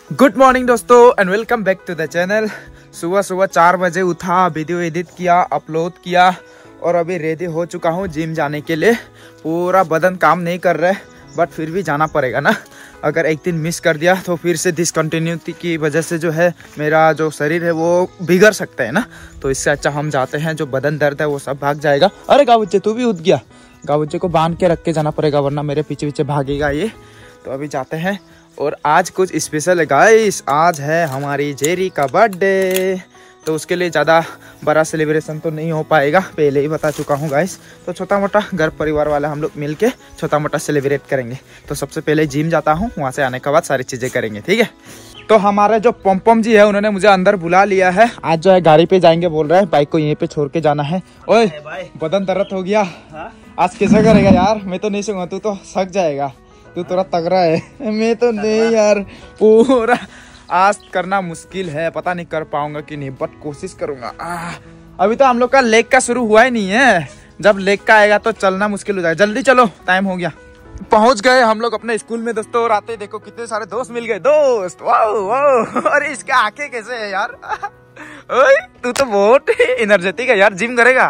Good morning दोस्तों and welcome back to the channel. सुबह 4 बजे उठा, वीडियो एडिट किया, अपलोड किया और अभी रेडी हो चुका हूँ जिम जाने के लिए। पूरा बदन काम नहीं कर रहा है बट फिर भी जाना पड़ेगा ना। अगर एक दिन मिस कर दिया तो फिर से डिसकंटिन्यूटी की वजह से जो है मेरा जो शरीर है वो बिगड़ सकता है ना। तो इससे अच्छा हम जाते हैं, जो बदन दर्द है वो सब भाग जाएगा। अरे गावुच्चे तू भी उठ गया, गावुच्चे को बांध के रख के जाना पड़ेगा वरना मेरे पीछे पीछे भागेगा ये। तो अभी जाते हैं और आज कुछ स्पेशल है गाइस। आज है हमारी जेरी का बर्थडे, तो उसके लिए ज़्यादा बड़ा सेलिब्रेशन तो नहीं हो पाएगा, पहले ही बता चुका हूँ गाइस। तो छोटा मोटा घर परिवार वाले हम लोग मिल के छोटा मोटा सेलिब्रेट करेंगे। तो सबसे पहले जिम जाता हूँ, वहाँ से आने के बाद सारी चीज़ें करेंगे, ठीक है। तो हमारे जो पम जी है उन्होंने मुझे अंदर बुला लिया है। आज जो है गाड़ी पे जाएंगे बोल रहे हैं, बाइक को यहीं पे छोड़ के जाना है। ओए बदन दर्द हो गया, आज कैसे करेगा यार? मैं तो नहीं सकूंगा, तू तो थक जाएगा, तू थोड़ा तगड़ा है, मैं तो नहीं यार। पूरा आज करना मुश्किल है, पता नहीं कर पाऊंगा कि नहीं बट कोशिश करूंगा। अभी तो हम लोग का लेग का शुरू हुआ ही नहीं है, जब लेग का आएगा तो चलना मुश्किल हो जाएगा। जल्दी चलो, टाइम हो गया। पहुंच गए हम लोग अपने स्कूल में दोस्तों, और आते देखो कितने सारे दोस्त मिल गए। दोस्त वाओ, अरे इसके आंखें कैसे है यार? ओए तू तो बहुत एनर्जेटिक है यार, जिम करेगा?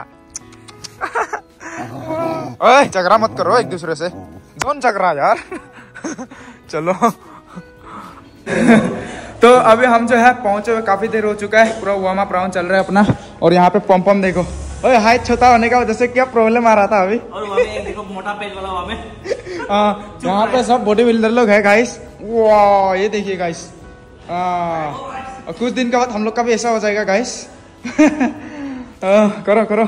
ओए झगड़ा मत करो एक दूसरे से, कौन झगड़ा यार? चलो तो अभी हम जो है पहुंचे हुए काफी देर हो चुका है, पूरा वार्म अप राउंड चल रहा है अपना। और यहाँ पे पम देखो, ओए हाइट छोटा होने का वजह से क्या प्रॉब्लम आ रहा था अभी। और वहाँ पे देखो मोटा पेट वाला वहाँ पे यहाँ पे सब बॉडी बिल्डर लोग है गाइस। वाह ये देखिए गाइस, और कुछ दिन के बाद हम लोग का भी ऐसा हो जाएगा गाइस। करो करो।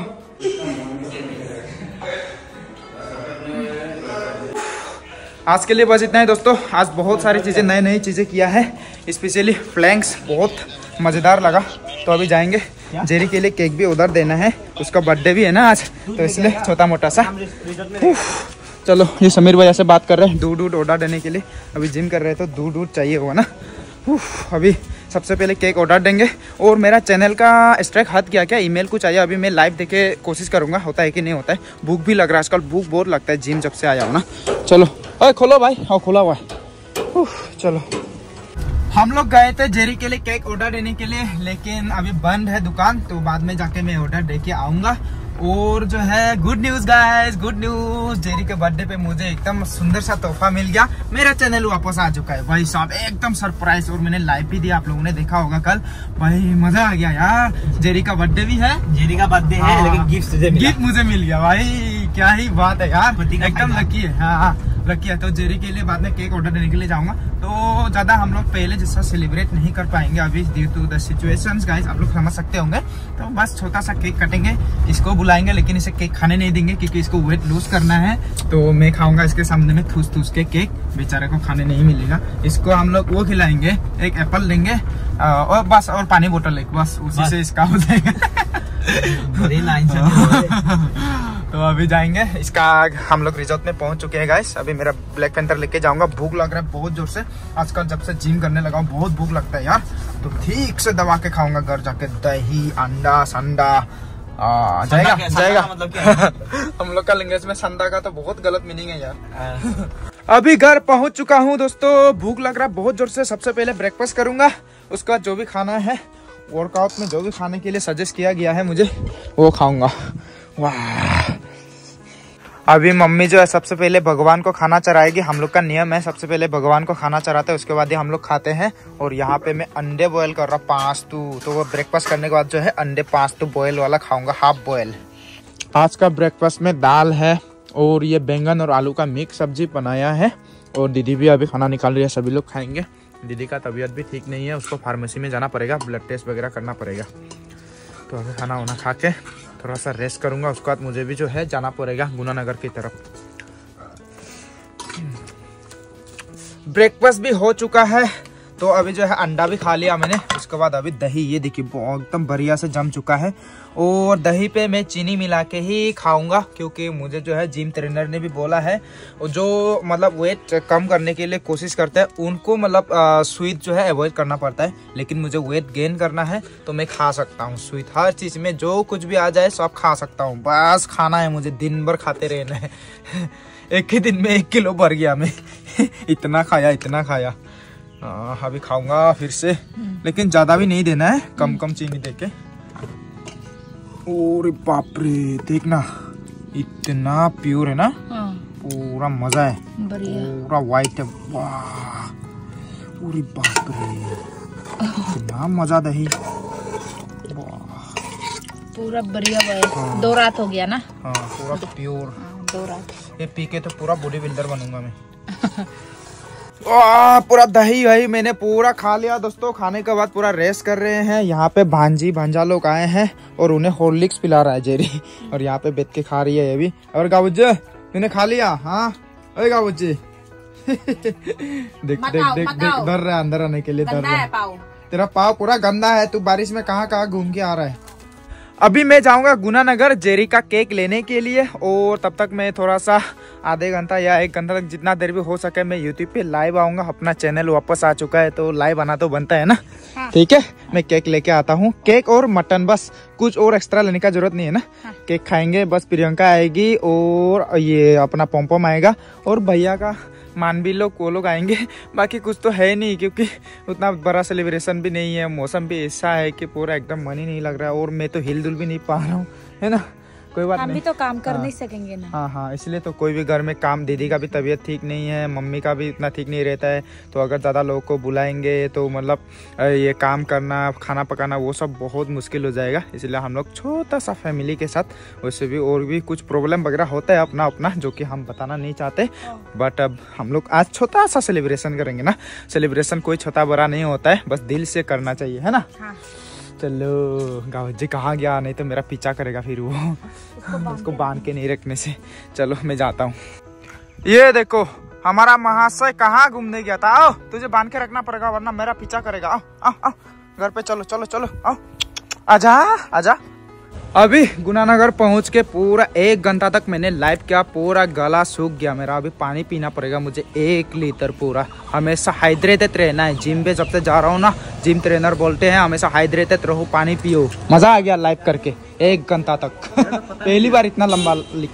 आज के लिए बस इतना है दोस्तों। आज बहुत सारी चीज़ें नई चीज़ें किया है, स्पेशली फ्लैंक्स बहुत मज़ेदार लगा। तो अभी जाएंगे, जेरी के लिए केक भी ऑर्डर देना है, उसका बर्थडे भी है ना आज, तो इसलिए छोटा मोटा सा। चलो ये समीर भैया से बात कर रहे हैं दूध ऑर्डर देने के लिए। अभी जिम कर रहे हैं तो दूध चाहिए होगा ना। अभी सबसे पहले केक ऑर्डर देंगे। और मेरा चैनल का स्ट्राइक हट गया क्या? ईमेल कुछ आया, अभी मैं लाइव देखे कोशिश करूंगा होता है कि नहीं होता है। भूख भी लग रहा है आजकल, भूख बहुत लगता है जिम जब से आया हो ना। चलो अरे खोलो भाई, हाँ खोला हुआ है। चलो हम लोग गए थे जेरी के लिए केक ऑर्डर देने के लिए, लेकिन अभी बंद है दुकान, तो बाद में जाके मैं ऑर्डर दे के आऊँगा। और जो है good news guys, good news, Jerry के बर्थडे पे मुझे एकदम सुंदर सा तोहफा मिल गया। मेरा चैनल वापस आ चुका है भाई साहब, एकदम सरप्राइज। और मैंने लाइव भी दिया, आप लोगों ने देखा होगा कल। भाई मजा आ गया यार, जेरी का बर्थडे भी है, जेरी का बर्थडे है लेकिन गिफ्ट मुझे मिल गया भाई। क्या ही बात है यार, एकदम लकी है। हाँ लकी है। तो जेरी के लिए बाद में केक ऑर्डर देने के लिए जाऊंगा। तो ज्यादा हम लोग पहले जैसा सेलिब्रेट नहीं कर पाएंगे अभी due to the situations guys, आप लोग समझ सकते होंगे। तो बस छोटा सा केक कटेंगे, इसको बुलाएंगे लेकिन इसे केक खाने नहीं देंगे क्योंकि इसको वेट लूज करना है। तो मैं खाऊंगा इसके सामने में ठूस के केक, बेचारे को खाने नहीं मिलेगा। इसको हम लोग वो खिलाएंगे, एक एप्पल देंगे और बस, और पानी बोतल एक, बस उसी से इसका हो जाएगा। तो अभी जाएंगे, इसका हम लोग रिजॉर्ट में पहुंच चुके हैं गाइस। अभी मेरा ब्लैक पेंथर लेके जाऊंगा। भूख लग रहा है बहुत जोर से, आजकल जब से जिम करने लगा हूँ बहुत भूख लगता है यार। तो ठीक से दबा के खाऊंगा घर जाके, दही अंडा संडा जाएगा मतलब क्या? हम लोग का लैंग्वेज में संडा का तो बहुत गलत मीनिंग है यार। अभी घर पहुंच चुका हूं दोस्तों, भूख लग रहा है बहुत जोर से। सबसे पहले ब्रेकफास्ट करूंगा, उसके बाद जो भी खाना है वर्कआउट में जो भी खाने के लिए सजेस्ट किया गया है मुझे वो खाऊंगा। वाह अभी मम्मी जो है सबसे पहले भगवान को खाना चढ़ाएगी। हम लोग का नियम है, सबसे पहले भगवान को खाना चढ़ाते हैं, उसके बाद ही हम लोग खाते हैं। और यहाँ पे मैं अंडे बॉयल कर रहा 5 तो वो ब्रेकफास्ट करने के बाद जो है अंडे 5 बॉयल वाला खाऊंगा, हाफ बॉयल। आज का ब्रेकफास्ट में दाल है और ये बैंगन और आलू का मिक्स सब्जी बनाया है। और दीदी भी अभी खाना निकाल रही है, सभी लोग खाएंगे। दीदी का तबीयत भी ठीक नहीं है, उसको फार्मेसी में जाना पड़ेगा, ब्लड टेस्ट वगैरह करना पड़ेगा। तो अभी खाना वाना खा के थोड़ा सा रेस्ट करूंगा, उसके बाद मुझे भी जो है जाना पड़ेगा गुनानगर की तरफ। ब्रेकफास्ट भी हो चुका है, तो अभी जो है अंडा भी खा लिया मैंने। उसके बाद अभी दही, ये देखिए एकदम बढ़िया से जम चुका है। और दही पे मैं चीनी मिला के ही खाऊंगा क्योंकि मुझे जो है जिम ट्रेनर ने भी बोला है, जो मतलब वेट कम करने के लिए कोशिश करते हैं उनको मतलब स्वीट जो है अवॉइड करना पड़ता है। लेकिन मुझे वेट गेन करना है तो मैं खा सकता हूँ स्वीट, हर चीज़ में जो कुछ भी आ जाए सब खा सकता हूँ। बस खाना है मुझे, दिन भर खाते रहना है। एक ही दिन में 1 किलो भर गया मैं। इतना खाया। अभी खाऊंगा फिर से, लेकिन ज्यादा भी नहीं देना है, कम कम चीनी देके। ओरे बाप रे, देखना इतना प्योर है ना, पूरा मजा है, पूरा वाइट है। वाह, ओरे बाप रे, इतना मजा दही, पूरा बढ़िया भाई। 2 रात हो गया ना। हाँ, पूरा प्योर। 2 रात ये पी के तो पूरा बॉडी बिल्डर बनूंगा मैं। पूरा दही वही मैंने पूरा खा लिया दोस्तों। खाने के बाद पूरा रेस्ट कर रहे हैं। यहाँ पे भांजी भांजा लोग आए हैं और उन्हें हॉर्लिक्स पिला रहा है जेरी, और यहाँ पे बैठ के खा रही है ये भी। और गाबुज्जे तूने खा लिया? हाँ अरे गाबुज्जी देख देख देख देख, डर रहा है अंदर आने के लिए, डर रहा है। तेरा पाव पूरा गंदा है, तू बारिश में कहाँ कहाँ घूम के आ रहा है। अभी मैं जाऊंगा गुना नगर जेरी का केक लेने के लिए, और तब तक मैं थोड़ा सा आधे घंटा या 1 घंटा तक जितना देर भी हो सके मैं यूट्यूब पे लाइव आऊंगा। अपना चैनल वापस आ चुका है तो लाइव आना तो बनता है ना। हाँ। ठीक है, मैं केक लेके आता हूँ, केक और मटन, बस कुछ और एक्स्ट्रा लेने का जरूरत नहीं है ना। हाँ। केक खाएंगे बस, प्रियंका आएगी और ये अपना पोमपोम आएगा और भैया का मानवी लोग, वो लोग आएंगे। बाकी कुछ तो है नहीं, क्योंकि उतना बड़ा सेलिब्रेशन भी नहीं है। मौसम भी ऐसा है कि पूरा एकदम मन ही नहीं लग रहा है, और मैं तो हिल डुल भी नहीं पा रहा हूँ, है ना। कोई बात नहीं, हम भी तो काम कर नहीं सकेंगे ना। हाँ हाँ, इसलिए तो कोई भी घर में काम, दीदी का भी तबीयत ठीक नहीं है, मम्मी का भी इतना ठीक नहीं रहता है, तो अगर ज़्यादा लोगों को बुलाएंगे तो मतलब ये काम करना, खाना पकाना, वो सब बहुत मुश्किल हो जाएगा। इसलिए हम लोग छोटा सा फैमिली के साथ, वैसे भी और भी कुछ प्रॉब्लम वगैरह होता है अपना अपना, जो कि हम बताना नहीं चाहते, बट अब हम लोग आज छोटा सा सेलिब्रेशन करेंगे ना। सेलिब्रेशन कोई छोटा बड़ा नहीं होता है, बस दिल से करना चाहिए, है ना। हाँ। चलो गावजी कहाँ गया, नहीं तो मेरा पीछा करेगा फिर वो, उसको बांध के नहीं रखने से। चलो मैं जाता हूँ। ये देखो हमारा महाशय कहाँ घूमने गया था। आओ, तुझे बांध के रखना पड़ेगा वरना मेरा पीछा करेगा। आओ आओ आओ, घर पे चलो चलो चलो, आओ आजा आजा। अभी गुनानगर पहुंच के पूरा 1 घंटा तक मैंने लाइव किया, पूरा गला सूख गया मेरा। अभी पानी पीना पड़ेगा मुझे 1 लीटर पूरा। हमेशा हाइड्रेटेड रहना है। जिम पे जब से जा रहा हूँ ना, जिम ट्रेनर बोलते हैं हमेशा हाइड्रेटेड रहो, पानी पियो। मजा आ गया लाइव करके 1 घंटा तक पहली बार इतना लंबा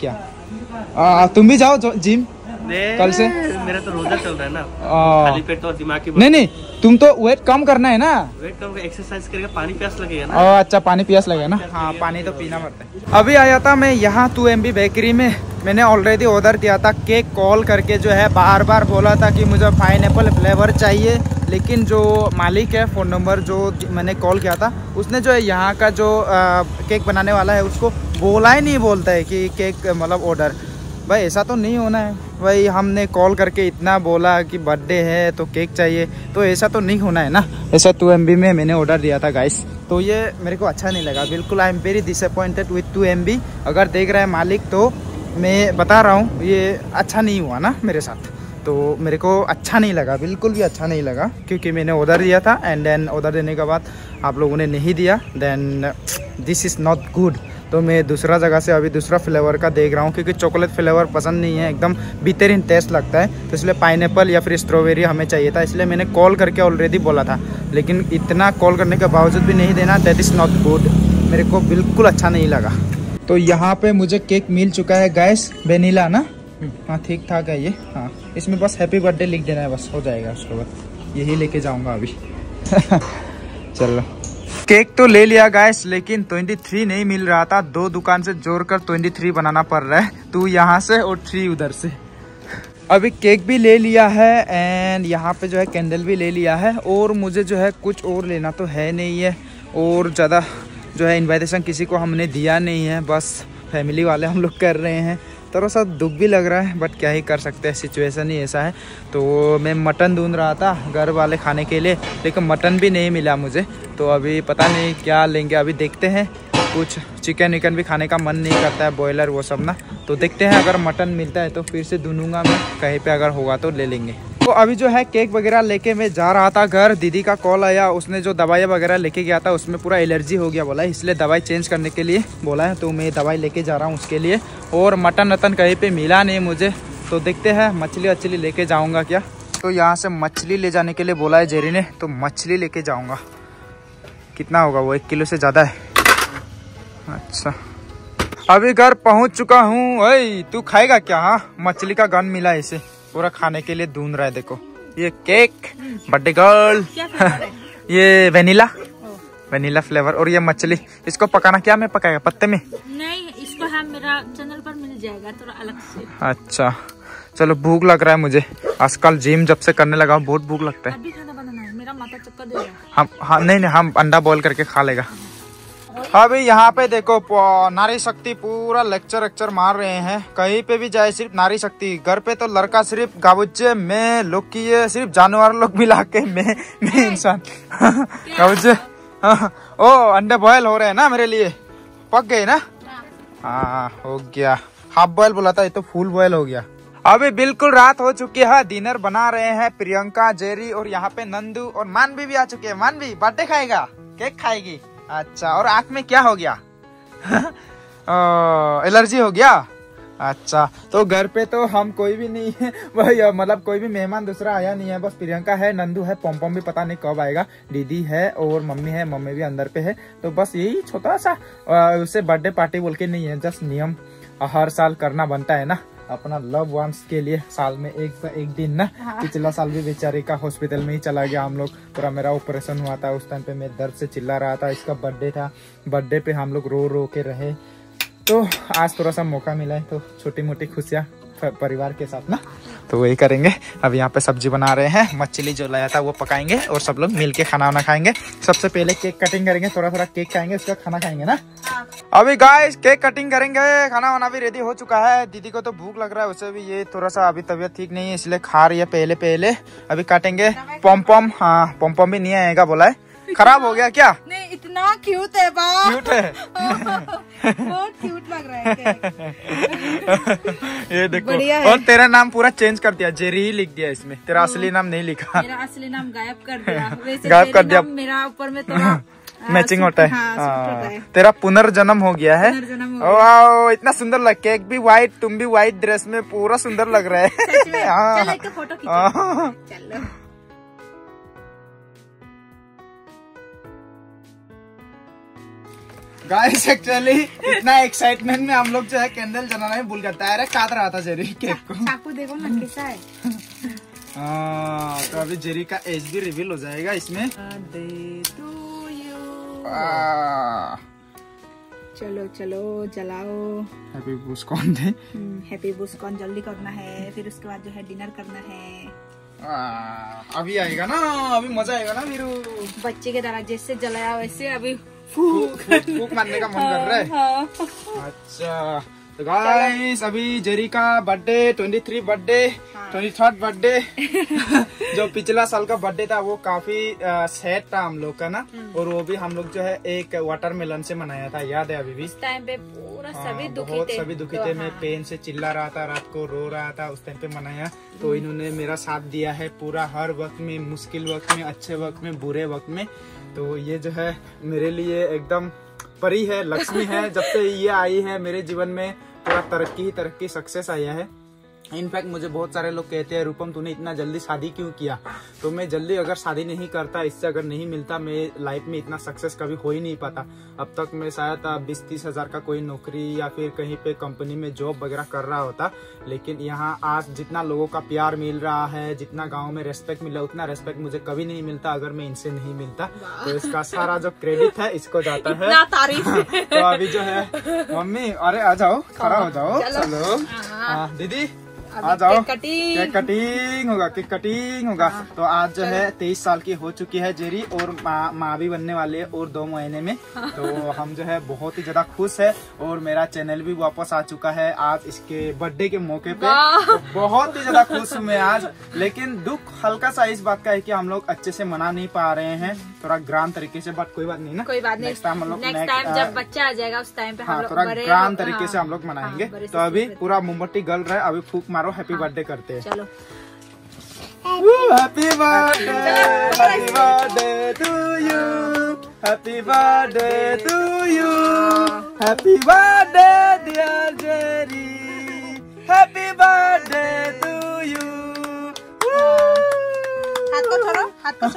लिखा। तुम भी जाओ जिम कल से। मेरा तो रोजा चल रहा है ना, खाली पेट तो दिमाग की। नहीं, तुम तो वेट कम करना है ना, वेट कम, एक्सरसाइज करेगा, पानी प्यास लगेगा ना। अच्छा, पानी प्यास लगेगा ना। हाँ, पानी तो पीना पड़ता है। अभी आया था मैं यहाँ 2MB बेकरी में, मैंने ऑलरेडी ऑर्डर दिया था केक। कॉल करके जो है बार बार बोला था कि मुझे पाइनएप्पल फ्लेवर चाहिए, लेकिन जो मालिक है, फ़ोन नंबर जो मैंने कॉल किया था, उसने जो है यहाँ का जो केक बनाने वाला है उसको बोला ही नहीं, बोलता है कि केक मतलब ऑर्डर। भाई ऐसा तो नहीं होना है भाई, हमने कॉल करके इतना बोला कि बर्थडे है तो केक चाहिए, तो ऐसा तो नहीं होना है ना। ऐसा 2MB में मैंने ऑर्डर दिया था गाइस, तो ये मेरे को अच्छा नहीं लगा बिल्कुल। I am very disappointed with 2MB। अगर देख रहा है मालिक तो मैं बता रहा हूँ, ये अच्छा नहीं हुआ ना मेरे साथ, तो मेरे को अच्छा नहीं लगा, बिल्कुल भी अच्छा नहीं लगा, क्योंकि मैंने ऑर्डर दिया था एंड देन ऑर्डर देने के बाद आप लोगों ने नहीं दिया, then this is not good. तो मैं दूसरा जगह से अभी दूसरा फ्लेवर का देख रहा हूँ, क्योंकि चॉकलेट फ्लेवर पसंद नहीं है, एकदम बेहतरीन टेस्ट लगता है, तो इसलिए पाइनएप्पल या फिर स्ट्रॉबेरी हमें चाहिए था। इसलिए मैंने कॉल करके ऑलरेडी बोला था, लेकिन इतना कॉल करने के बावजूद भी नहीं देना, दैट इज़ नॉट गुड। मेरे को बिल्कुल अच्छा नहीं लगा। तो यहाँ पे मुझे केक मिल चुका है गैस, वेनिला ना। हाँ ठीक ठाक है ये। हाँ, इसमें बस हैप्पी बर्थडे लिख देना है, बस हो जाएगा। उसके बाद यही लेके जाऊँगा अभी चलो, केक तो ले लिया गैस, लेकिन 23 नहीं मिल रहा था। 2 दुकान से जोड़कर 23 बनाना पड़ रहा है, 2 यहाँ से और 3 उधर से। अभी केक भी ले लिया है एंड यहाँ पे जो है कैंडल भी ले लिया है, और मुझे जो है कुछ और लेना तो है नहीं है, और ज़्यादा जो है इन्विटेशन किसी को हमने दिया नहीं है, बस फैमिली वाले हम लोग कर रहे हैं। थोड़ा सा दुख भी लग रहा है, बट क्या ही कर सकते हैं, सिचुएशन ही ऐसा है। तो मैं मटन ढूंढ रहा था घर वाले खाने के लिए, लेकिन मटन भी नहीं मिला मुझे, तो अभी पता नहीं क्या लेंगे। अभी देखते हैं, कुछ चिकन विकन भी खाने का मन नहीं करता है, बॉयलर वो सब ना, तो देखते हैं अगर मटन मिलता है तो फिर से ढूंढूंगा मैं, कहीं पे अगर होगा तो ले लेंगे। तो अभी जो है केक वगैरह लेके मैं जा रहा था घर, दीदी का कॉल आया, उसने जो दवाई वगैरह लेके गया था उसमें पूरा एलर्जी हो गया बोला, इसलिए दवाई चेंज करने के लिए बोला है, तो मैं दवाई लेके जा रहा हूँ उसके लिए। और मटन वटन कहीं पे मिला नहीं मुझे, तो देखते हैं मछली वछली लेके जाऊँगा क्या। तो यहाँ से मछली ले जाने के लिए बोला है जेरी ने, तो मछली लेके जाऊँगा। कितना होगा वो, 1 किलो से ज़्यादा है। अच्छा, अभी घर पहुँच चुका हूँ। तू खाएगा क्या? हाँ, मछली का गन मिला इसे, पूरा खाने के लिए ढूंढ रहा है। देखो ये केक बर्थडे गर्ल ये वेनिला फ्लेवर और ये मछली। इसको पकाना क्या में पकाएगा? पत्ते में? नहीं, इसको हम मेरा चैनल पर मिल जाएगा थोड़ा अलग से। अच्छा चलो, भूख लग रहा है मुझे आजकल, जिम जब से करने लगा बहुत भूख लगता है। अभी खाना बनाना है, मेरा माथा चक्कर दे रहा है। हम नहीं हम अंडा बॉईल करके खा लेगा। अभी यहाँ पे देखो नारी शक्ति पूरा लेक्चर मार रहे हैं। कहीं पे भी जाए सिर्फ नारी शक्ति। घर पे तो लड़का सिर्फ गाबुच्चे में लोग की है, सिर्फ जानवर लोग मिला के मैं इंसान गाबुच्चे। ओ अंडे बॉयल हो रहे हैं ना मेरे लिए, पक गए ना? हाँ हो गया। हाफ बॉयल बोला था, ये तो फुल बॉयल हो गया। अभी बिल्कुल रात हो चुकी है, डिनर बना रहे हैं प्रियंका, जेरी और यहाँ पे नंदू और मानवी भी आ चुके हैं। मानवी बर्थडे खाएगा, केक खाएगी। अच्छा, और आँख में क्या हो गया? एलर्जी हो गया? अच्छा, तो घर पे तो हम कोई भी नहीं है भाई, मतलब कोई भी मेहमान दूसरा आया नहीं है, बस प्रियंका है, नंदू है, पॉम भी पता नहीं कब आएगा, दीदी है और मम्मी है, मम्मी भी अंदर पे है। तो बस यही छोटा सा उसे बर्थडे पार्टी बोल के नहीं है, जस्ट नियम हर साल करना बनता है ना अपना लव वंस के लिए, साल में एक दिन ना। पिछला साल भी बेचारे का हॉस्पिटल में ही चला गया हम लोग, पूरा मेरा ऑपरेशन हुआ था, उस टाइम पे मैं दर्द से चिल्ला रहा था। इसका बर्थडे था, बर्थडे पे हम लोग रो के रहे। तो आज थोड़ा सा मौका मिला है, तो छोटी मोटी खुशियाँ परिवार के साथ ना, तो वही करेंगे। अब यहाँ पे सब्जी बना रहे हैं, मछली जो लाया था वो पकाएंगे और सब लोग मिल के खाना वाना खाएंगे। सबसे पहले केक कटिंग करेंगे, थोड़ा केक खाएंगे, उसका खाना खाएंगे ना। अभी गाइस केक कटिंग करेंगे, खाना वाना भी रेडी हो चुका है। दीदी को तो भूख लग रहा है, उसे भी ये थोड़ा सा अभी तबीयत ठीक नहीं है इसलिए खा रही है पहले। अभी काटेंगे। पॉम हाँ पॉम भी नहीं आएगा बोला है, खराब हो गया क्या? नहीं, इतना क्यूट है बाप। क्यूट है बहुत क्यूट लग रहा है ये देखो, और तेरा नाम पूरा चेंज कर दिया, जेरी ही लिख दिया इसमें, तेरा असली नाम नहीं लिखा। मेरा असली नाम गायब कर दिया। वैसे गायब कर दिया, मेरा ऊपर में थोड़ा मैचिंग होता है। हाँ, तेरा पुनर्जन्म हो गया है। वाह, इतना सुंदर लग, केक भी व्हाइट, तुम भी व्हाइट ड्रेस में पूरा सुंदर लग रहा है। हाँ फोटो चलो। गाइस एक्चुअली इतना एक्साइटमेंट में हम लोग जो है कैंडल जलाना ही भूल गया, डायरेक्ट काट रहा था जेरी केक को। चाकू देखो ना कैसा है। तो अभी जेरी का एज भी रिवील हो जाएगा इसमें। चलो जलाओ। हैप्पी बुस्कॉन दे। हैप्पी बुस्कॉन जल्दी करना है, फिर उसके बाद जो है डिनर करना है। अभी आएगा ना, अभी मजा आएगा ना वीरू। बच्चे के तरह जैसे जलाया वैसे अभी फूक मारने का मन कर रहा है। हाँ। अच्छा तो गाइस अभी जेरी का बर्थडे 23 बर्थडे 23rd बर्थडे जो पिछला साल का बर्थडे था वो काफी सैड था हम लोग का ना, और वो भी हम लोग जो है एक वाटरमेलन से मनाया था, याद है अभी भी। उस टाइम पे पूरा सभी दुखी थे। मैं पेन से चिल्ला रहा था, रात को रो रहा था, उस टाइम पे मनाया। तो इन्होंने मेरा साथ दिया है पूरा, हर वक्त में, मुश्किल वक्त में, अच्छे वक्त में, बुरे वक्त में। तो ये जो है मेरे लिए एकदम परी है, लक्ष्मी है। जब से ये आई है मेरे जीवन में पूरा तरक्की सक्सेस आया है। इनफैक्ट मुझे बहुत सारे लोग कहते हैं रूपम तूने इतना जल्दी शादी क्यों किया? तो मैं जल्दी अगर शादी नहीं करता, इससे अगर नहीं मिलता, मैं लाइफ में इतना सक्सेस कभी हो ही नहीं पाता। अब तक मैं शायद 20-30 हजार का कोई नौकरी या फिर कहीं पे कंपनी में जॉब वगैरह कर रहा होता। लेकिन यहाँ आज जितना लोगों का प्यार मिल रहा है, जितना गाँव में रेस्पेक्ट मिला, उतना रेस्पेक्ट मुझे कभी नहीं मिलता अगर मैं इनसे नहीं मिलता। तो इसका सारा जो क्रेडिट है इसको जाता है। तो अभी जो है मम्मी, अरे आ जाओ, खड़ा हो जाओ, चलो दीदी आ जाओ, केक कटिंग होगा। तो आज जो है 23 साल की हो चुकी है जेरी, और माँ भी बनने वाली है और 2 महीने में। तो हम जो है बहुत ही ज्यादा खुश है, और मेरा चैनल भी वापस आ चुका है आज इसके बर्थडे के मौके पे। तो बहुत ही ज्यादा खुश हूँ मैं आज। लेकिन दुख हल्का सा इस बात का है कि हम लोग अच्छे से मना नहीं पा रहे हैं, थोड़ा ग्रांड तरीके से, बट कोई बात नहीं ना, कोई बात नहीं। नेक्स्ट टाइम हम लोग जब बच्चा आ जाएगा उस टाइम पे थोड़ा ग्रांड तरीके से हम लोग मनाएंगे। तो अभी पूरा मोमबत्ती गल रहा है, अभी फूक मारो, हैप्पी बर्थडे करते हैं। चलो happy birthday to you, happy birthday to you, happy birthday dear Jerry, happy birthday to you. हाथ को छोड़ो।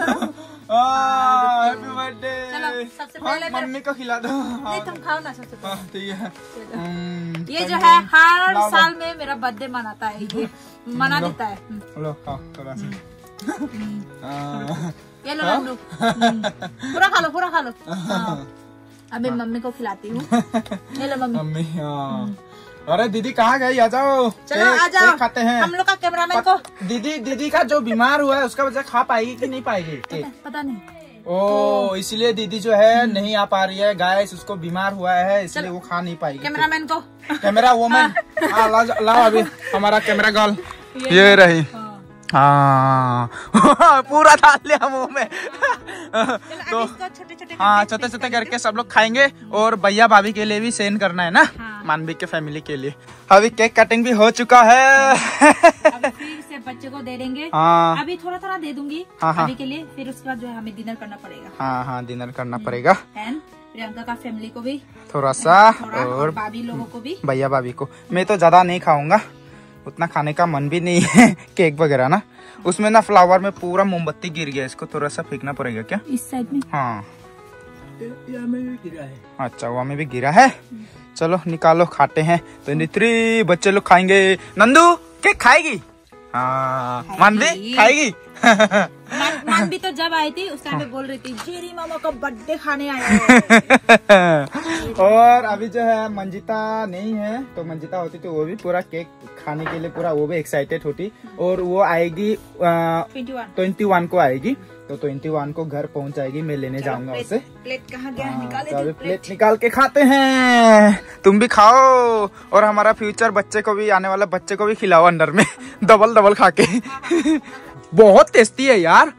Happy birthday. चलो सबसे पहले मम्मी को खिला दो। नहीं तुम खाओ ना सबसे पहले। ठीक है। ये जो है हर साल में मेरा बर्थडे मनाता है, ये मना देता है। लो खाओ थोड़ा सा। ये लो नन्नू, पूरा खा लो, पूरा खा लो। अभी मम्मी को खिलाती हूँ। ये लो मम्मी। मम्मी अरे दीदी कहाँ गई? आ जाओ, चलो आ जाओ, खाते हैं। हम लोग का कैमरामैन को दीदी का जो बीमार हुआ है उसका वजह खा पाएगी कि नहीं पाएगी? पता नहीं। ओ इसलिए दीदी जो है नहीं आ पा रही है गाइस, उसको बीमार हुआ है इसलिए वो खा नहीं पाएगी। कैमरामैन को, कैमरा वुमन लाओ अभी हमारा कैमरा गर्ल ये रही। हाँ पूरा डाल लिया मुंह में। तो हाँ छोटे छोटे करके सब लोग खाएंगे और भैया भाभी के लिए भी सेंड करना है ना, मानवी के फैमिली के लिए। अभी केक कटिंग भी हो चुका है। अभी फिर से बच्चे को दे देंगे। हाँ अभी थोड़ा थोड़ा दे दूंगी अभी के लिए, फिर उसके बाद जो है हमें डिनर करना पड़ेगा। हाँ डिनर करना पड़ेगा। प्रियंका का फैमिली को भी थोड़ा सा और भाभी लोगों को भी, भैया भाभी को। मैं तो ज्यादा नहीं खाऊंगा, उतना खाने का मन भी नहीं है। केक वगैरह ना, उसमें ना फ्लावर में पूरा मोमबत्ती गिर गया, इसको थोड़ा सा फेंकना पड़ेगा क्या? इस साइड में। हाँ में भी गिरा है। अच्छा वहाँ में भी गिरा है। चलो निकालो, खाते हैं। 23 बच्चे लोग खाएंगे। नंदू केक खाएगी? हाँ मानवी खाएगी। मानवी तो जब आई थी उस टाइम पे बोल रही थी जेरी मामा का बर्थडे खाने आया है। और अभी जो है मंजिता नहीं है, तो मंजिता होती तो वो भी पूरा केक खाने के लिए पूरा वो भी एक्साइटेड होती। और वो आएगी 21 को आएगी, तो 21 को घर पहुंच जाएगी। मैं लेने जाऊंगा उसे। प्लेट कहाँ गया? निकाले तो अभी प्लेट निकाल के खाते हैं। तुम भी खाओ और हमारा फ्यूचर बच्चे को भी, आने वाला बच्चे को भी खिलाओ अंदर में। डबल खा के। बहुत टेस्टी है यार।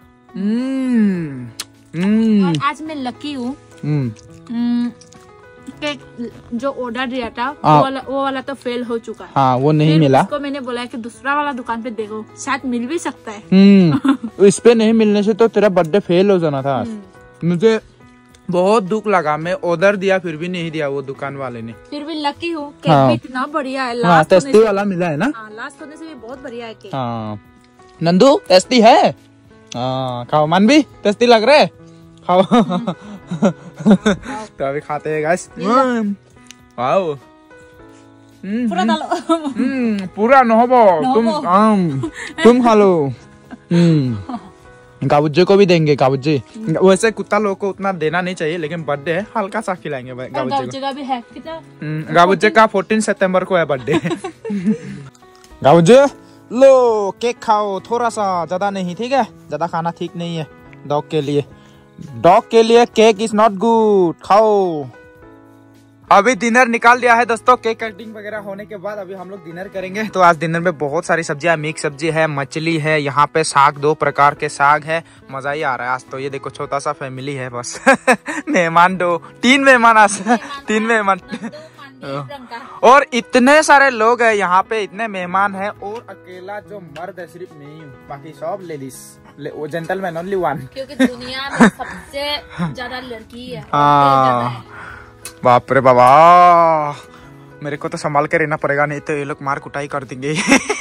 आज मैं लकी हूँ, केक जो ऑर्डर दिया था वो वाला तो फेल हो चुका है। हाँ वो नहीं मिला। उसको मैंने बोला है कि दूसरा वाला दुकान पे देखो, शायद मिल भी सकता है। इस पे नहीं मिलने से तो तेरा बर्थडे फेल हो जाना था। मुझे बहुत दुख लगा, मैं ऑर्डर दिया फिर भी नहीं दिया वो दुकान वाले ने। फिर भी लकी हूँ, केक भी इतना बढ़िया है। लास्ट टेस्टी वाला मिला है ना। लास्ट होने से भी बहुत बढ़िया है केक। हाँ नंदू टेस्टी है। हाँ खाओ, मानवी टेस्टी लग रहा है, खाओ। तो अभी खाते हैं गाइस। वाओ पूरा डालो। पूरा नहोबो, तुम खा लो। गाबुज्जे को भी देंगे। गाबुज्जे वैसे कुत्ता लोगों को उतना देना नहीं चाहिए, लेकिन बर्थडे है हल्का सा खिलाएंगे गाबुज्जे का भी है कितना। गाबुज्जे का 14 सितंबर को है बर्थडे। गाबुज्जे लो केक खाओ, थोड़ा सा, ज्यादा नहीं, ठीक है? ज्यादा खाना ठीक नहीं है डॉग के लिए। डॉग के लिए केक इज नॉट गुड। खाओ। अभी डिनर निकाल दिया है दोस्तों। केक कटिंग वगैरह होने के बाद अभी हम लोग डिनर करेंगे। तो आज डिनर में बहुत सारी सब्जियां, मिक्स सब्जी है, मछली है, यहाँ पे साग, 2 प्रकार के साग है। मजा ही आ रहा है आज तो। ये देखो छोटा सा फैमिली है बस। मेहमान 3 मेहमान आज। 3 मेहमान और इतने सारे लोग हैं यहाँ पे, इतने मेहमान हैं। और अकेला जो मर्द है सिर्फ नहीं हूँ, बाकी सब लेडीज, वो जेंटलमैन ओनली 1। क्योंकि दुनिया में सबसे ज्यादा लड़की है। बाप रे बाबा, मेरे को तो संभाल के रहना पड़ेगा, नहीं तो ये लोग मार कुटाई कर देंगे।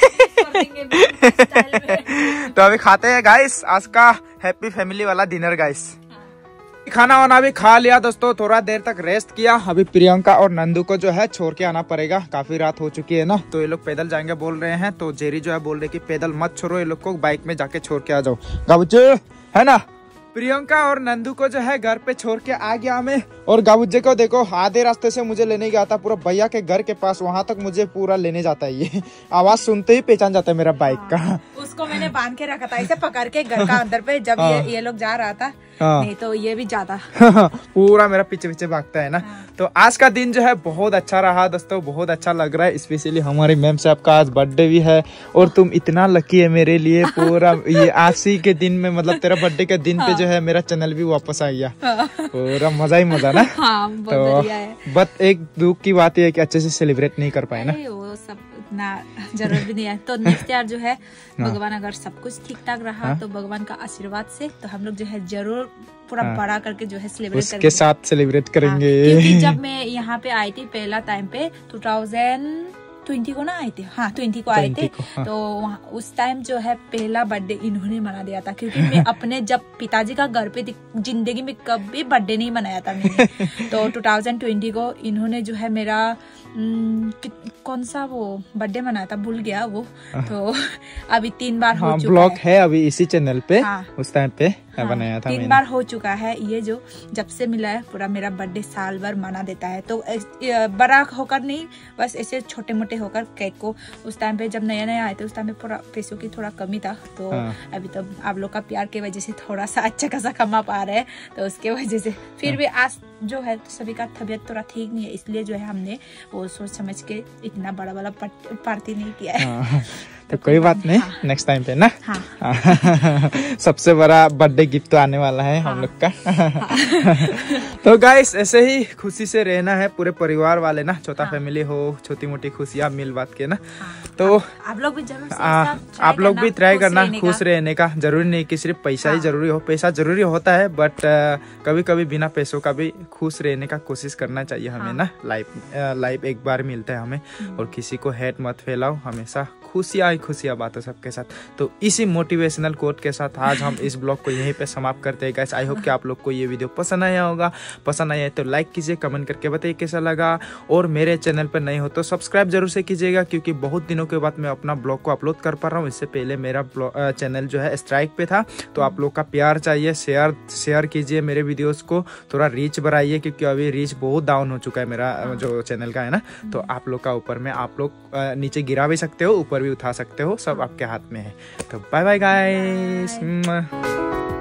तो अभी खाते हैं गाइस आज का हैप्पी फैमिली वाला डिनर गाइस। खाना वाना भी खा लिया दोस्तों, थोड़ा देर तक रेस्ट किया। अभी प्रियंका और नंदू को जो है छोड़ के आना पड़ेगा, काफी रात हो चुकी है ना। तो ये लोग पैदल जाएंगे बोल रहे हैं, तो जेरी जो है बोल रहे कि पैदल मत छोड़ो, ये लोग को बाइक में जाके छोड़ के आ जाओ। गाबुज्जे है ना। प्रियंका और नंदू को जो है घर पे छोड़ के आ गया मैं। और गाबुज्जे को देखो आधे रास्ते से मुझे लेने गया था, पूरा भैया के घर के पास, वहां तक मुझे पूरा लेने जाता है। ये आवाज सुनते ही पहचान जाता है मेरा बाइक का। उसको मैंने बांध के रखा था इसे पकड़ के घर का अंदर पे, जब ये लोग जा रहा था। नहीं तो ये भी ज्यादा पूरा मेरा पीछे पीछे भागता है ना। तो आज का दिन जो है बहुत अच्छा रहा दोस्तों, बहुत अच्छा लग रहा है। स्पेशली हमारी मैम साहब का आज बर्थडे भी है, और तुम इतना लकी है मेरे लिए। पूरा ये आज ही के दिन में, मतलब तेरा बर्थडे के दिन पे जो है मेरा चैनल भी वापस आ गया। पूरा मजा ही मजा ना। तो बट एक दुख की बात है कि अच्छे से सेलिब्रेट नहीं कर पाए ना। वो सब ना जरूर भी नहीं है। तो नेक्स्ट ईयर जो है भगवान अगर सब कुछ ठीक ठाक रहा तो भगवान का आशीर्वाद से तो हम लोग जो है जरूर पूरा बड़ा करके जो है सेलिब्रेट करेंगे। उसके साथ सेलिब्रेट करेंगे। क्योंकि जब मैं यहाँ पे आई थी पहला टाइम पे 2000 20 को ना आए थे, हाँ 20 को आए 20 थे। को, हाँ। तो वहाँ उस टाइम जो है पहला बर्थडे इन्होंने मना दिया था, क्योंकि मैं अपने जब पिताजी का घर पे जिंदगी में कभी बर्थडे नहीं मनाया था मैंने। तो 2020 को इन्होंने जो है मेरा कौन सा वो बर्थडे मनाया था भूल गया वो। तो अभी 3 बार हो चुका ब्लॉग है अभी इसी चैनल पे। हाँ। उस टाइम पे हाँ, बनाया था 3 बार हो चुका है ये। जो जब से मिला है पूरा मेरा बर्थडे साल भर मना देता है। तो बड़ा होकर नहीं, बस ऐसे छोटे मोटे होकर केक को। उस टाइम पे जब नया नया आए थे उस टाइम पे पूरा पैसों की थोड़ा कमी था। तो अभी तो आप लोग का प्यार की वजह से थोड़ा सा अच्छा खासा कमा पा रहे हैं, तो उसके वजह से फिर भी आज जो है सभी का तबीयत थोड़ा ठीक नहीं है, इसलिए जो है हमने वो सोच समझ के इतना बड़ा वाला पार्टी नहीं किया है। तो कोई बात नहीं, नेक्स्ट टाइम पे ना। हाँ। सबसे बड़ा बर्थडे गिफ्ट तो आने वाला है हम लोग का। तो गाइस ऐसे ही खुशी से रहना है पूरे परिवार वाले ना, छोटा फैमिली हो, छोटी मोटी खुशियां मिल बात के ना। तो आप लोग भी जरूर आप लोग भी ट्राई करना खुश रहने का। जरूरी नहीं कि सिर्फ पैसा ही जरूरी हो, पैसा जरूरी होता है, बट कभी कभी बिना पैसों का भी खुश रहने का कोशिश करना चाहिए हमें ना। लाइफ एक बार मिलता है हमें, और किसी को हेट मत फैलाओ, हमेशा खुशियाँ बातें सबके साथ। तो इसी मोटिवेशनल कोट के साथ आज हम इस ब्लॉग को यहीं पे समाप्त करते हैं गाइस। आई होप कि आप लोग को ये वीडियो पसंद आया होगा। पसंद आया है तो लाइक कीजिए, कमेंट करके बताइए कैसा लगा, और मेरे चैनल पर नए हो तो सब्सक्राइब जरूर से कीजिएगा, क्योंकि बहुत दिनों के बाद मैं अपना ब्लॉग को अपलोड कर पा रहा हूँ। इससे पहले मेरा चैनल जो है स्ट्राइक पे था। तो आप लोग का प्यार चाहिए, शेयर कीजिए मेरे वीडियोस को, थोड़ा रीच बढ़ाइए, क्योंकि अभी रीच बहुत डाउन हो चुका है मेरा जो चैनल का है ना। तो आप लोग का ऊपर में, आप लोग नीचे गिरा भी सकते हो, ऊपर भी उठा सकते हो, सब आपके हाथ में है। तो बाय बाय गाइस।